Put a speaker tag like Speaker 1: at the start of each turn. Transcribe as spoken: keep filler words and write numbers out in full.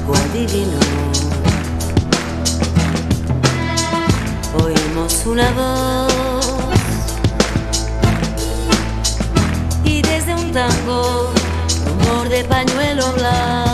Speaker 1: algo adivino. Oímos una voz y desde un tango, rumor de pañuelo blanco.